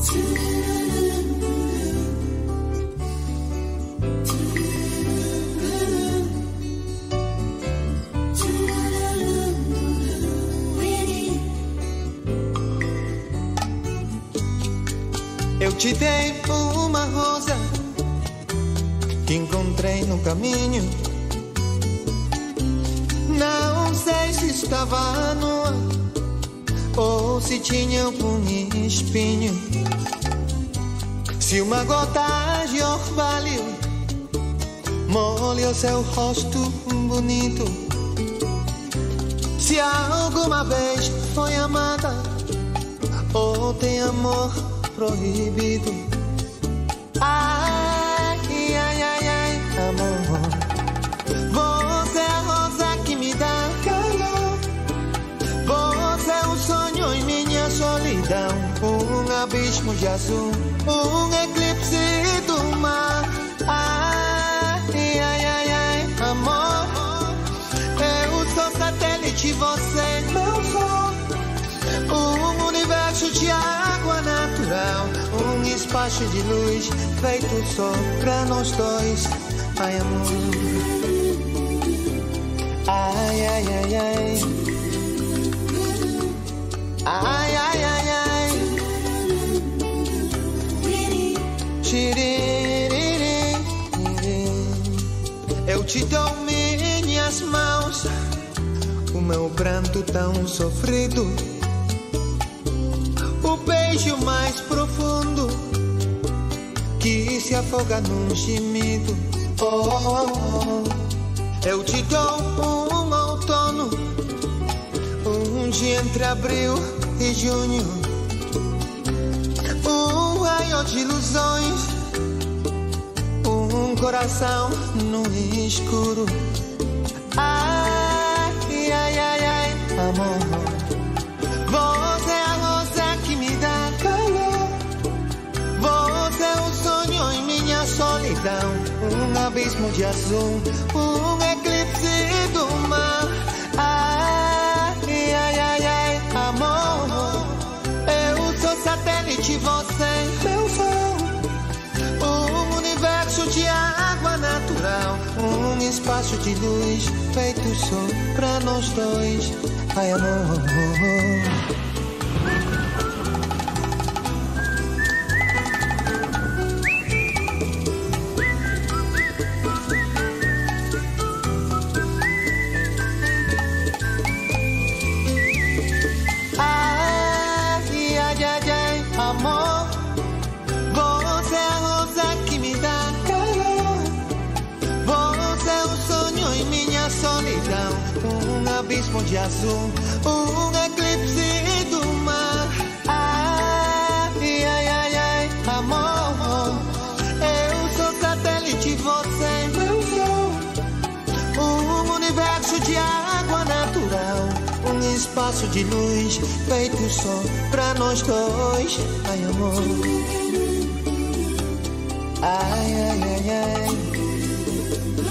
Eu te dei uma rosa que encontrei no caminho. Não sei se estava nua ou se tinha algum espinho. Se uma gota de orvalho molha o seu rosto bonito. Se alguma vez foi amada ou tem amor proibido. Ai, ai, ai, ai, amor. Você é a rosa que me dá calor. Você é um sonho em minha solidão. Um abismo de azul, um eclipse do mar. Ai, ai, ai, ai, amor. Eu sou satélite, você meu sol. Um universo de água natural, um espaço de luz feito só pra nós dois. Ai, amor. Ai, ai, ai, ai. Ai, ai, ai, ai. Eu te dou minhas mãos, o meu pranto tão sofrido, o beijo mais profundo que se afoga num gemido. Oh, oh, oh. Eu te dou um outono, um dia entre abril e junho, um raio de ilusões, um coração no escuro. Ai, ai, ai, ai, amor. Você é a rosa que me dá calor. Você é um sonho em minha solidão. Um abismo de azul, um eclipse do mar. Ai, ai, ai, ai, amor. Eu sou satélite, você meu sol. Um universo de água natural, um espaço de luz feito só pra nós dois. Ai, amor. Amor, você é a rosa que me dá calor. Você é um sonho em minha solidão, um abismo de azul, um eclipse do mar. Ai, ai, ai, ai, amor. Eu sou satélite, você meu sol. Um universo de água natural, um espaço de luz feito só pra nós dois. Ai, amor. Ai, ai, ai, ai.